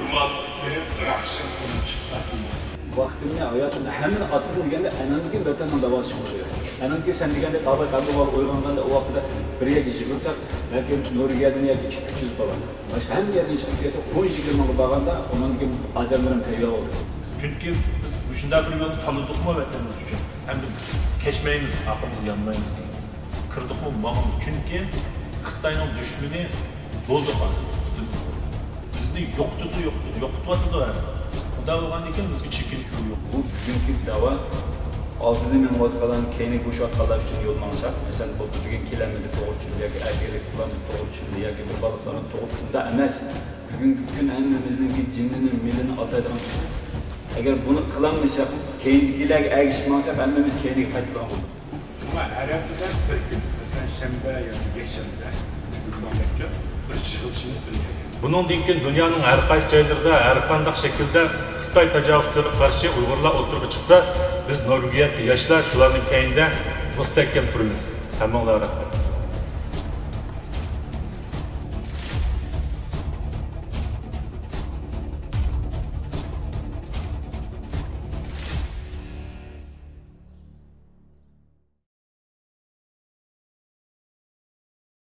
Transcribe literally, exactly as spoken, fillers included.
Vaktimni, hayatımda hemen atılır degende anandaki vatanın davası oluyor. Anandaki sen degende qabul qabul var uyg'onganda o vaqtda bir yerga yig'ilsak, balki Nuriyadan yoki ikki yuz bola. Başka hem yerdan chiqib kelsa, o'n yigirma ming bo'lganda ondan odamlarim tayyor bo'ldi. Chunki biz shunday bir yo'lni tanladikmi vatanimiz uchun. Hamda kechmaymiz, aqlimiz yanmaymiz. Kirdikmi ma'qul. Chunki Xitoyning dushmani bo'ldi hozir. Bizni yo'qtidi, yo'qtidi, yo'qotdi. Davranın için bizga chekinish yo'q. Bu bugungi dava oldida men vatqalan keyingi bo'shatqalar uchun yo'l maqsad. Masalan, bu bizga kilometr to'g'ri yoki agerlik plan to'g'ri yoki bir baliqlarni to'g'risida emas. Bugungi kun hammamizning jinnini, milini ataydigan. Agar buni qilolmasak, keyingilarga ergishmasa, hammamiz keyinga qaytadigan bo'ladi. Shunga arablar bir kun, masalan, shanba yoki yakshanba Müslümanlarcha bir chiqilishini bilgan. Bundan keyin dunyoning har qaysi joylarida har qanday shaklda Xitoy tajovuzchilariga qarshi Uyg'urlar o'tirib chiqsa, biz Norvegiya yoshlar shularning keyinda mustahkam turamiz. Hammanglar rahmat.